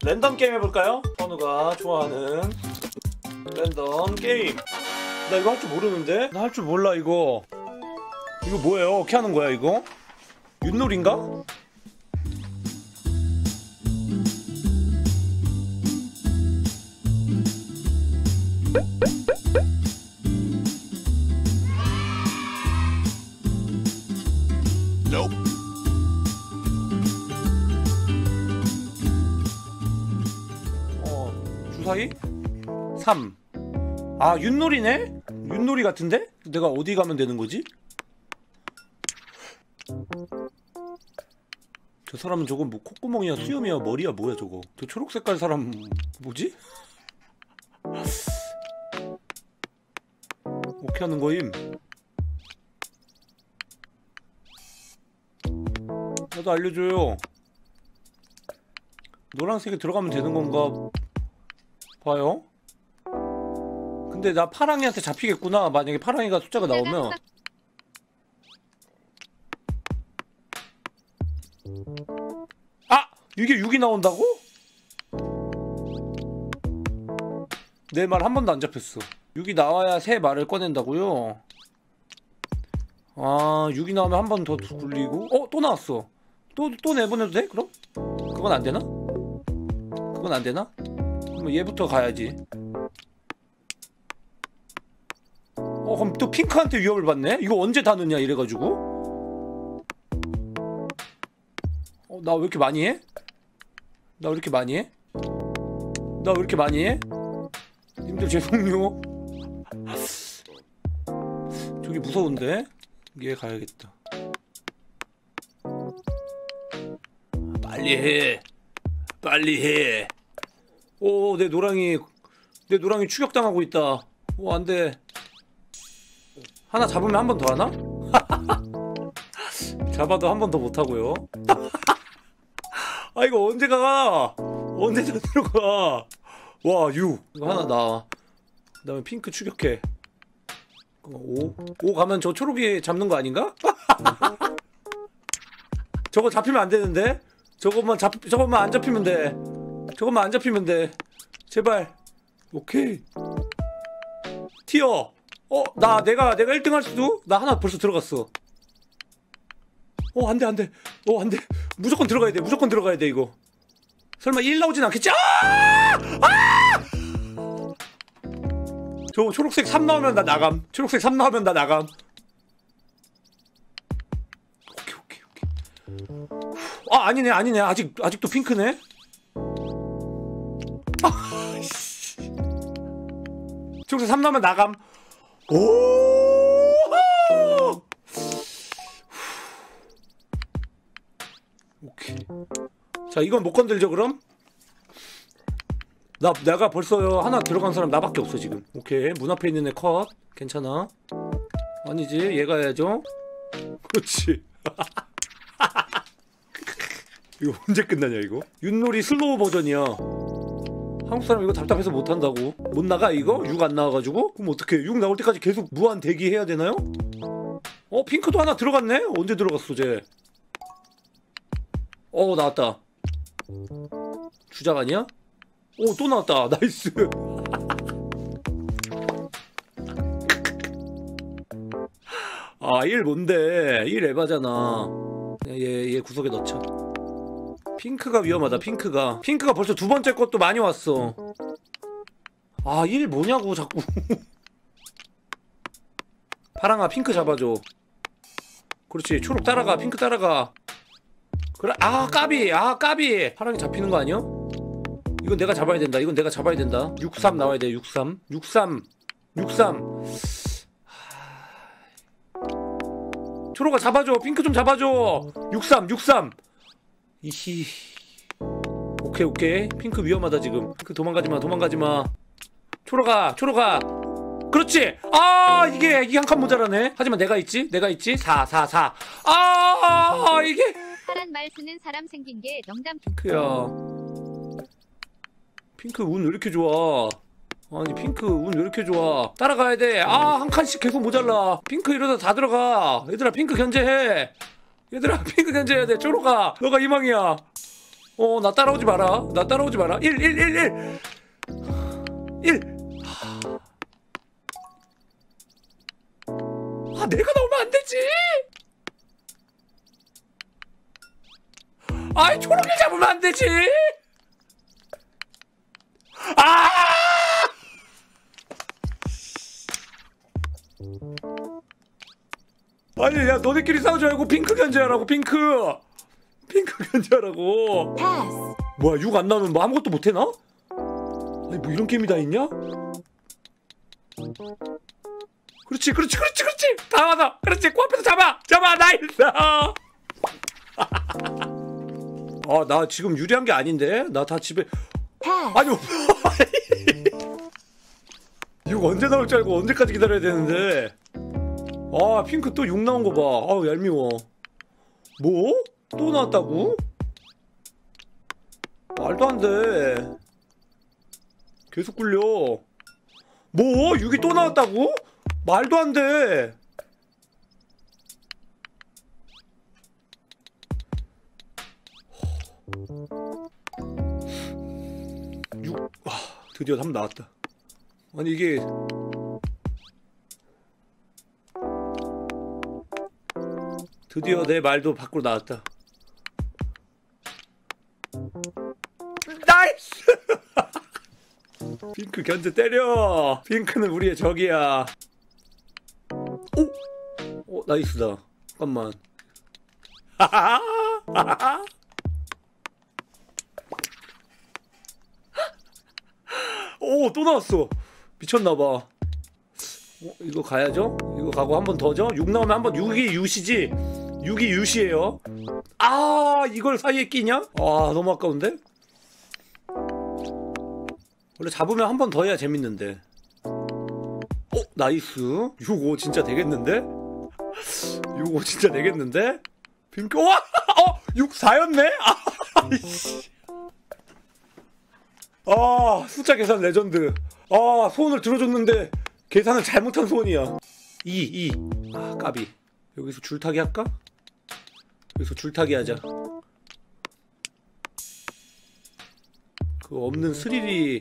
랜덤 게임 해볼까요? 선우가 좋아하는 랜덤 게임. 나 이거 할 줄 모르는데? 나 할 줄 몰라 이거. 이거 뭐예요? 어떻게 하는 거야 이거? 윷놀이인가? 주사위? 3. 아, 윷놀이네? 윷놀이 같은데? 내가 어디 가면 되는 거지? 저 사람은 저거 뭐 콧구멍이야 수염이야 머리야 뭐야 저거. 저 초록 색깔 사람 뭐지? 어떻게 하는 거임? 나도 알려줘요. 노란색에 들어가면 되는 건가 봐요. 근데 나 파랑이한테 잡히겠구나. 만약에 파랑이가 숫자가 나오면. 아! 이게 6이 나온다고? 내 말 한 번도 안 잡혔어. 6이 나와야 새 말을 꺼낸다고요? 아, 6이 나오면 한 번 더 굴리고. 또 나왔어. 또 내보내도 돼? 그럼? 그건 안 되나? 그건 안 되나? 그럼 얘부터 가야지. 그럼 또 핑크한테 위협을 받네? 이거 언제 다 넣냐 이래가지고. 나 왜 이렇게 많이 해? 나 왜 이렇게 많이 해? 나 왜 이렇게 많이 해? 님들 죄송해요. 저기 무서운데? 얘 가야겠다. 빨리 해. 빨리 해. 내 노랑이 추격당하고 있다. 안돼. 하나 잡으면 한 번 더 하나? 잡아도 한 번 더 못하고요. 아, 이거 언제 가? 언제 다 들어가? 와, 6. 이거 하나 나. 그 다음에 핑크 추격해. 5 가면 저 초록이 잡는 거 아닌가? 저거 잡히면 안 되는데? 저것만 안 잡히면 돼. 저것만 안 잡히면 돼. 제발. 오케이. 튀어. 내가 1등 할 수도? 나 하나 벌써 들어갔어. 안 돼. 안 돼. 무조건 들어가야 돼. 무조건 들어가야 돼, 이거. 설마 1 나오진 않겠지? 저 초록색 3 나오면 나 나감. 초록색 3 나오면 나 나감. 오케이. 아니네. 아직도 핑크네? 초록색 3 나오면 나감. 오케이. 자, 이건 못 건들죠 그럼? 내가 벌써 하나 들어간 사람 나밖에 없어 지금. 오케이. 문 앞에 있는 애 컷. 괜찮아. 아니지, 얘가 해야죠. 그렇지. 이거 언제 끝나냐 이거? 윷놀이 슬로우 버전이야. 한국 사람 이거 답답해서 못한다고. 못 나가 이거? 6 안 나와가지고? 그럼 어떡해. 6 나올 때까지 계속 무한 대기해야 되나요? 핑크도 하나 들어갔네? 언제 들어갔어 쟤? 나왔다. 주작 아니야? 또 나왔다. 나이스. 아, 1 뭔데? 1 에바잖아. 얘 구석에 넣자. 핑크가 위험하다. 핑크가 벌써 두 번째 것도 많이 왔어. 1 뭐냐고 자꾸. 파랑아, 핑크 잡아줘. 그렇지. 초록 따라가. 핑크 따라가. 그래. 까비. 파랑이 잡히는 거 아니야? 이건 내가 잡아야 된다. 63 나와야 돼. 63. 초록아 잡아줘. 핑크 좀 잡아줘. 63. 이씨. 오케이. 핑크 위험하다 지금. 핑크 도망가지마. 초록아. 그렇지. 이게 한 칸 모자라네. 하지만 내가 있지. 4. 이게 파란 말 쓰는 사람 생긴 게 농담. 핑크야. 핑크 운 왜 이렇게 좋아? 아니, 핑크 운 왜 이렇게 좋아? 따라가야 돼. 한 칸씩 계속 모자라. 핑크 이러다 다 들어가. 얘들아, 핑크 견제해. 얘들아, 핑크 견제해야 돼. 초록아, 너가 희망이야. 나 따라오지 마라. 나 따라오지 마라. 1 1 1 1 1. 아, 내가 나오면 안 되지. 아이, 초록을 잡으면 안 되지. 아! 아니, 야, 너네끼리 싸우지 말고 핑크 견제하라고. 핑크 견제하라고. 뭐야, 6 안 나오면 뭐 아무것도 못해나? 아니, 뭐 이런 게임이 다 있냐? 그렇지. 다 와서. 그렇지, 코앞에서 잡아. 나이스. 아, 나 지금 유리한 게 아닌데? 나 다 집에. 아니, 6 언제 나올 줄 알고 언제까지 기다려야 되는데. 아, 핑크 또 6 나온 거 봐. 아우, 얄미워. 뭐? 또 나왔다고? 말도 안 돼. 계속 굴려. 뭐? 6이 또 나왔다고? 말도 안 돼. 6. 드디어 3 나왔다. 아니, 이게 드디어 내 말도 밖으로 나왔다. 나이스! 핑크 견제 때려. 핑크는 우리의 적이야. 오! 나이스다. 잠깐만. 오, 또 나왔어. 미쳤나봐. 이거 가야죠? 이거 가고 한 번 더죠? 6 나오면 한 번 6이 유시지? 6이 유시예요. 아, 이걸 사이에 끼냐? 아, 너무 아까운데? 원래 잡으면 한 번 더 해야 재밌는데. 나이스. 6, 5 진짜 되겠는데? 6, 5 진짜 되겠는데? 핑크, 와! 6, 4였네? 숫자 계산 레전드. 소원을 들어줬는데 계산을 잘못한 소원이야. 2. 까비. 여기서 줄타기 할까? 여기서 줄타기 하자. 그 없는 스릴이.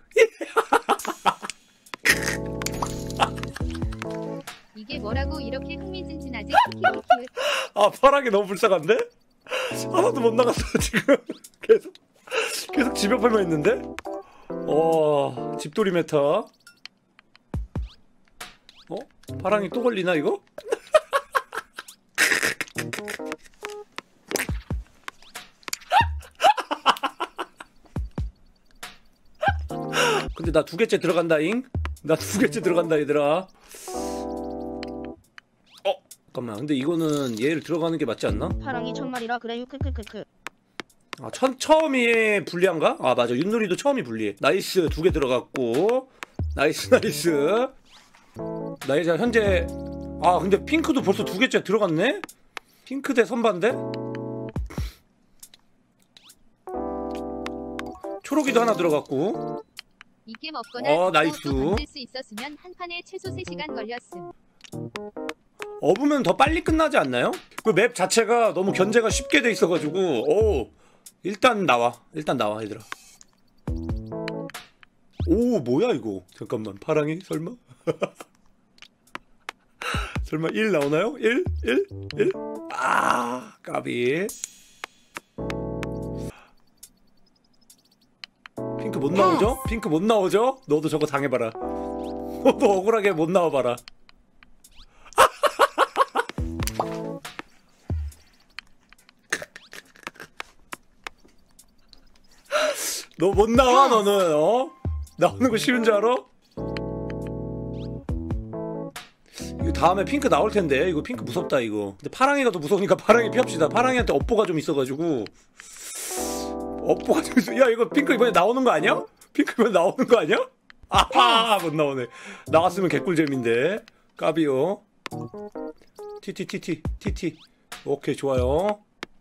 이게 뭐라고 이렇게 흥미진진하지? 파랑이 너무 불쌍한데? 하나도 못 나갔어 지금. 계속 집 옆에만 있는데? 집돌이 메타. 파랑이 또 걸리나 이거? 근데 나 2개째 들어간다잉? 나 2개째 들어간다 얘들아. 잠깐만, 근데 이거는 얘를 들어가는 게 맞지 않나? 파랑이 1000마리라 그래요. 크크크크. 처음이 불리한가? 맞아, 윷놀이도 처음이 불리해. 나이스, 2개 들어갔고. 나이스. 나 이제 현재 근데 핑크도 벌써 2개째 들어갔네? 핑크 대 선반대? 초록이도 하나 들어갔고. 이게 먹거나 나이스. 만들 수 있었으면 한 판에 최소 3시간 걸렸음. 업으면 더 빨리 끝나지 않나요? 그 맵 자체가 너무 견제가 쉽게 돼 있어가지고. 일단 나와 얘들아. 오, 뭐야 이거? 잠깐만, 파랑이 설마? 설마 1 나오나요? 1? 까비. 핑크 못 나오죠? 핑크 못 나오죠? 너도 저거 당해봐라. 너도 억울하게 못 나와봐라. 너 못 나와, 너는. 나오는 거 쉬운 줄 알아? 이거 다음에 핑크 나올 텐데. 이거 핑크 무섭다 이거. 근데 파랑이가 더 무서우니까 파랑이 피합시다. 파랑이한테 업보가 좀 있어가지고. 야, 이거 핑크 이번에 나오는 거 아니야? 핑크 이번에 나오는 거 아니야? 못 나오네. 나왔으면 개꿀잼인데. 까비요. TT. 오케이, 좋아요.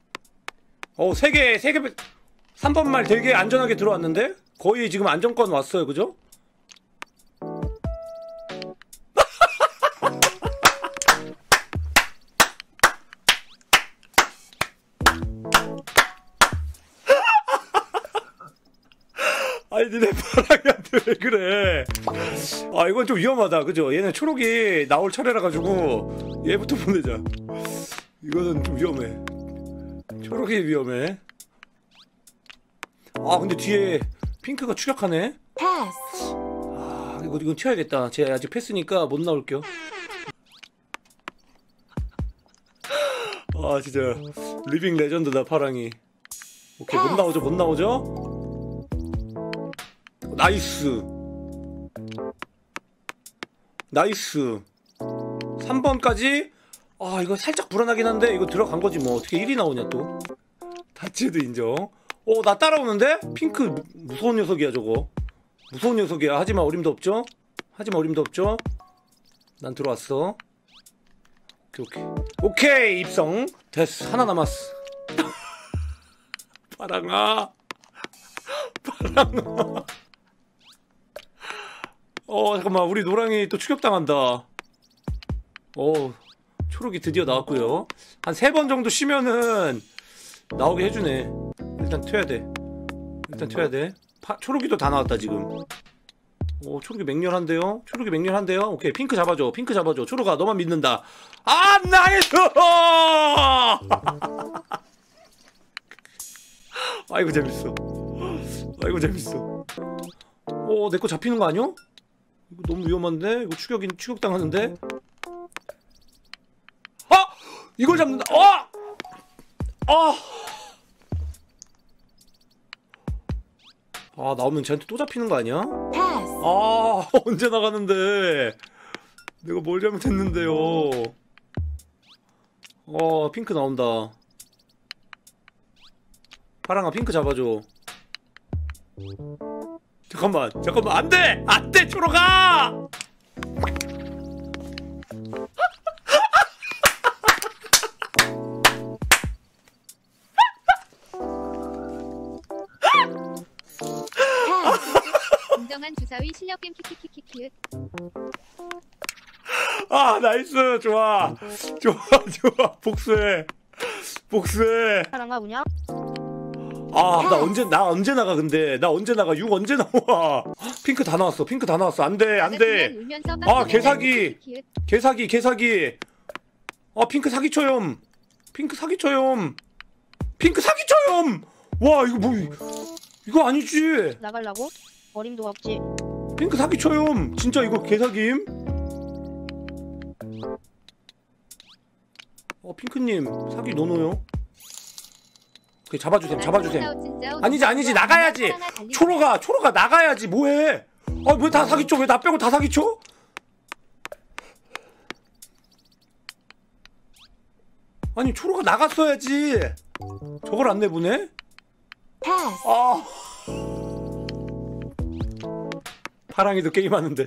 3개 3번 말 되게 안전하게 들어왔는데? 거의 지금 안정권 왔어요, 그죠? 아니 니네 파랑이한테 왜 그래? 아 이건 좀 위험하다, 그죠? 얘네 초록이 나올 차례라 가지고 얘부터 보내자. 이거는 좀 위험해. 초록이 위험해. 아 근데 뒤에 핑크가 추격하네. 아 이건 튀어야겠다. 쟤 아직 패스니까 못 나올게요. 아 진짜 리빙 레전드다 파랑이. 오케이 못 나오죠, 못 나오죠? 나이스 나이스. 3번까지. 아 이거 살짝 불안하긴 한데 이거 들어간 거지 뭐. 어떻게 1이 나오냐 또. 다치도 인정. 나 따라오는데? 핑크 무서운 녀석이야 저거. 무서운 녀석이야. 하지만 어림도 없죠? 하지만 어림도 없죠? 난 들어왔어. 오케이 오케이 입성 됐어. 하나 남았어. 파랑아 파랑아. 잠깐만 우리 노랑이 또 추격당한다. 초록이 드디어 나왔고요. 한 3번 정도 쉬면은 나오게 해주네. 일단 튀어야 돼. 일단 튀어야 돼. 초록이도 다 나왔다 지금. 초록이 맹렬한데요? 초록이 맹렬한데요? 오케이 핑크 잡아줘. 핑크 잡아줘. 초록아 너만 믿는다. 아 나이스! 아이고 재밌어. 아이고 재밌어. 내 거 잡히는 거 아니야? 이거 너무 위험한데? 이거 추격당하는데? 이걸 잡는다. 나오면 쟤한테 또 잡히는 거 아니야? 언제 나가는데? 내가 뭘 잘못했는데요? 핑크 나온다. 파랑아 핑크 잡아줘. 잠깐만 안돼! 안돼 초록아! 인정한 주사위 실력겜 키키키키키. 나이스. 좋아 복수해. 파랑아 우냐? 나 언제 나가 근데. 나 언제 나가. 6 언제 나와. 핑크 다 나왔어. 안돼. 개사기. 핑크 사기쳐요. 와 이거 뭐 이거 아니지. 나갈라고? 어림도 없지. 핑크 사기쳐요. 진짜 이거 개사김. 핑크님 사기 노노요. 오케이 잡아주셈. 아니지 나가야지. 초로가 나가야지. 뭐해? 왜 다 사기쳐? 왜 나 빼고 다 사기쳐? 아니 초로가 나갔어야지. 저걸 안 내보내? 파랑이도 게임하는데.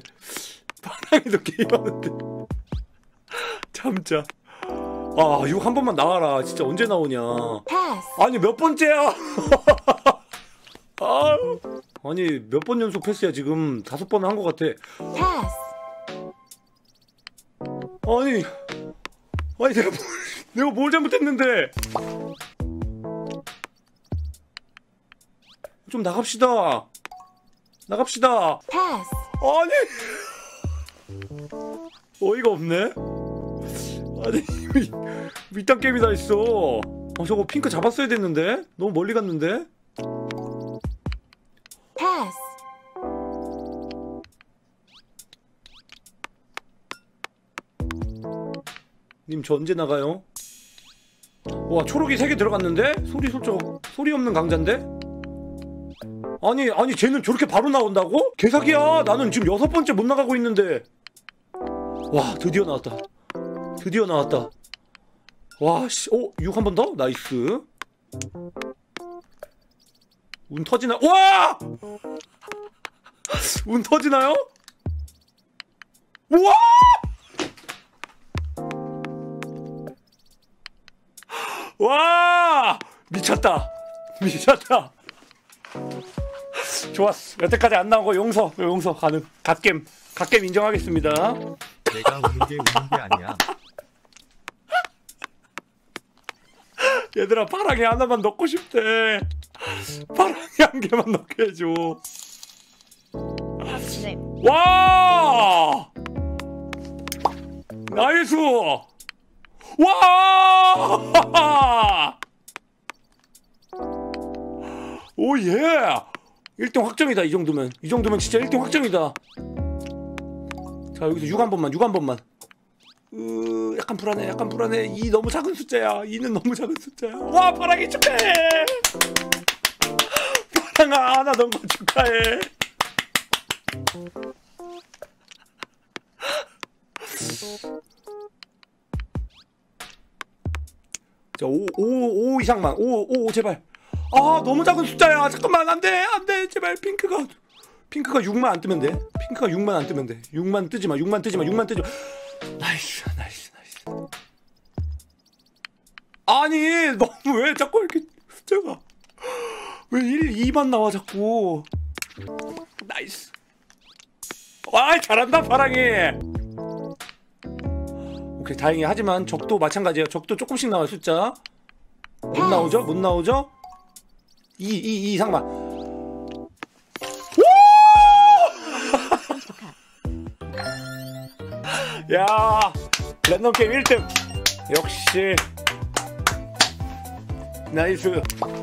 참자. 6 한 번만 나와라. 진짜 언제 나오냐. 아니 몇 번째야. 아니 몇 번 연속 패스야 지금. 5번 한 것 같아. 아니 내가 뭘 잘못했는데. 좀 나갑시다. 아니 어이가 없네. 아니 밑단 게임이 다 있어. 저거 핑크 잡았어야 됐는데. 너무 멀리 갔는데. 님 저 언제 나가요? 와 초록이 3개 들어갔는데? 소리 없는 강자인데? 아니 쟤는 저렇게 바로 나온다고? 개사기야. 나는 지금 6번째 못 나가고 있는데. 와 드디어 나왔다. 와씨 6 한 번 더? 나이스. 운 터지나? 와! 운 터지나요? 우와! 와! 미쳤다. 좋았어. 여태까지 안 나온 거 용서 가능. 갓겜 인정하겠습니다. 내가 우는 게 아니야. 얘들아 파랑이 하나만 넣고 싶대. 파랑이 한 개만 넣게 해줘. 와! 나이스! 와! 오 예! 1등 확정이다. 이 정도면 진짜 1등 확정이다. 자 여기서 6 한 번만 약간 불안해 2 너무 작은 숫자야. 2는 너무 작은 숫자야. 와 파랑이 축하해. 파랑아 하나 넣은 거 축하해. 자 5 이상만 5 제발. 아 너무 작은 숫자야. 잠깐만 안돼 제발. 핑크가 6만 안 뜨면 돼. 6만 뜨지 마. 나이스. 아니 너무 왜 자꾸 이렇게 숫자가 왜 1, 2만 나와 자꾸. 나이스. 와 잘한다 파랑이. 오케이 다행히. 하지만 적도 마찬가지예요. 적도 조금씩 나와요. 숫자 못 나오죠? 2 이상만. 야 랜덤 게임 1등 역시 나이스.